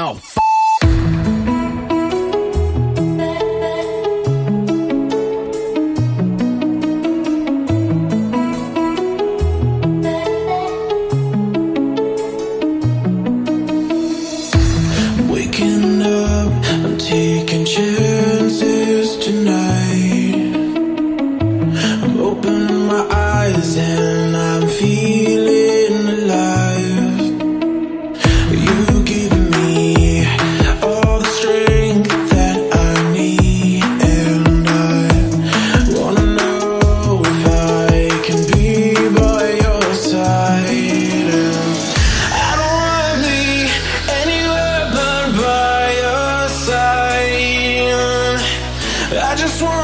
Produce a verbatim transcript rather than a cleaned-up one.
Oh, f Waking up, I'm taking chances tonight. I'm opening my eyes and I'm feeling alive. You give me all the strength that I need, and I wanna know if I can be by your side. And I don't wanna be anywhere but by your side. I just want